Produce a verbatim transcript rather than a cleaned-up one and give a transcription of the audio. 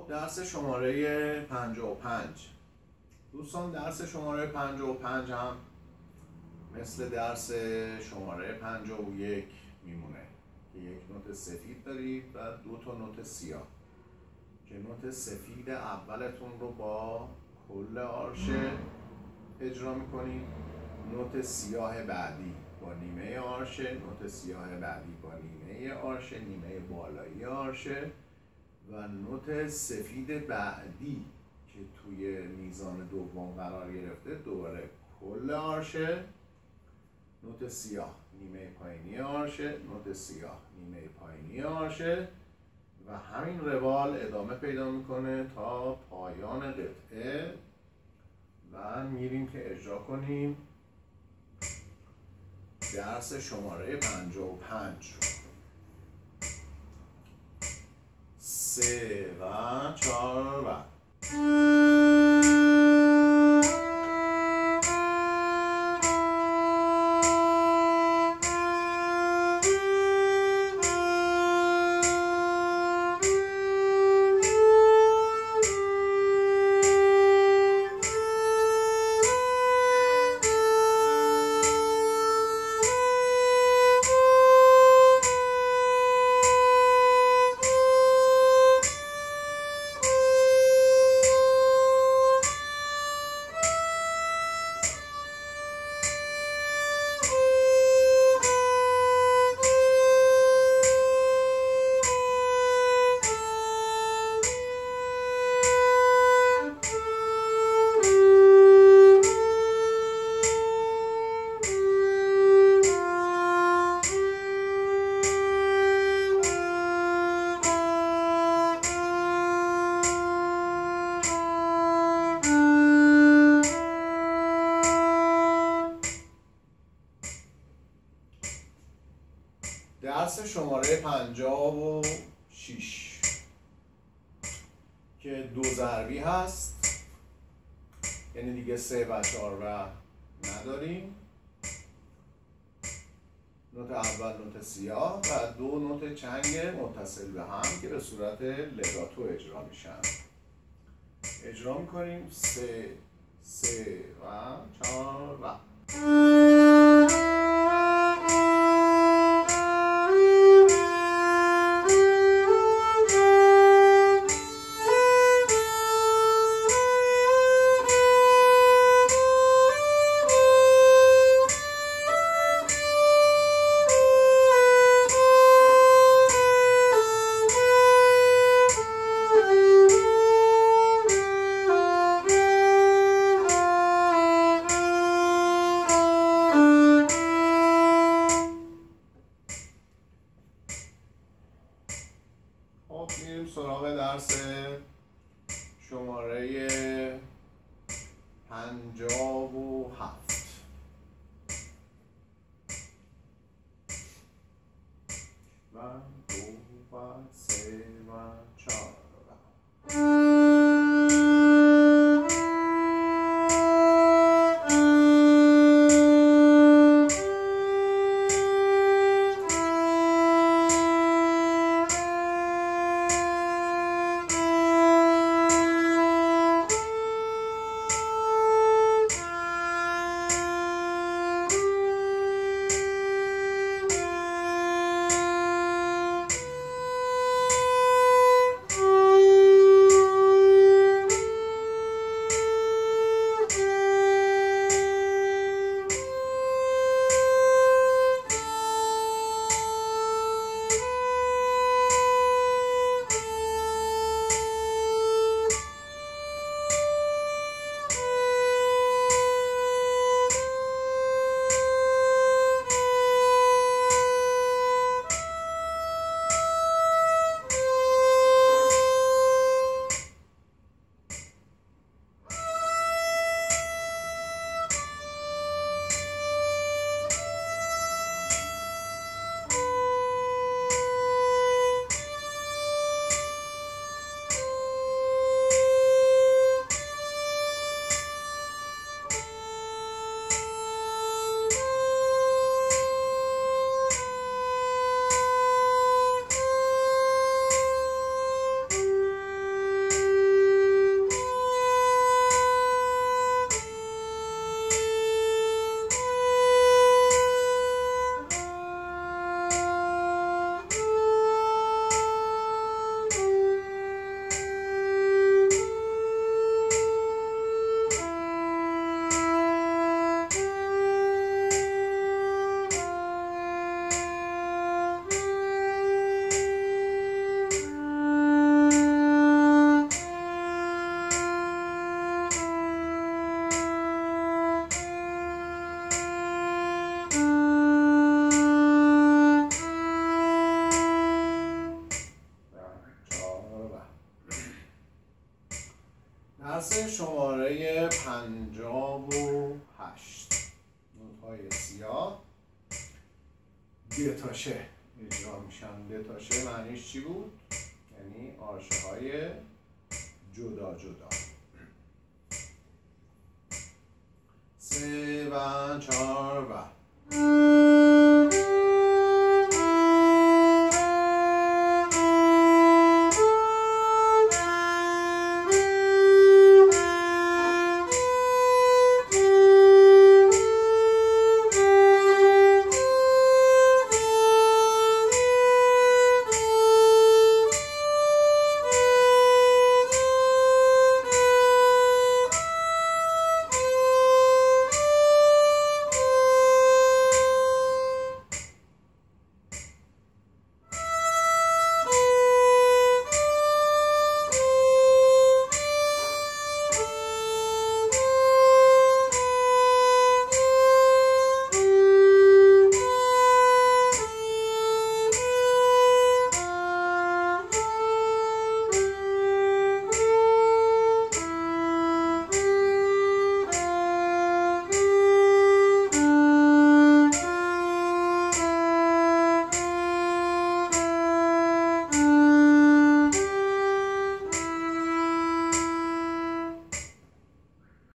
درس شماره پنجاه و پنج. دوستان درس شماره پنجاه و پنج هم مثل درس شماره پنجاه و یک میمونه که یک نوت سفید دارید و دو تا نوت سیاه که نوت سفید اولتون رو با کل آرشه اجرا میکنید، نوت سیاه بعدی با نیمه آرشه، نوت سیاه بعدی با نیمه آرشه، نیمه بالایی آرشه و نوت سفید بعدی که توی میزان دوم قرار گرفته دوباره کل آرشه، نوت سیاه نیمه پایینی آرشه، نوت سیاه نیمه پایینی آرشه و همین روال ادامه پیدا میکنه تا پایان قطعه و میریم که اجرا کنیم درس شماره پنجاه و پنج رو. سه و چهار و درس شماره پنجاه و شش که دو ضربی هست، یعنی دیگه سه و چهار و نداریم. نوت اول نوت سیاه و دو نوت چنگ متصل به هم که به صورت لگاتو اجرا میشن. اجرا میکنیم سه سه و چهار و میریم سراغ درس شماره پنجاه و هفت. و دو و سه و چهار درس شماره پنجاه و هشت، نوت‌های سیاه دتاشه اجرا میشن. دتاشه معنیش چی بود؟ یعنی آرشه های جدا جدا. سه و چهار و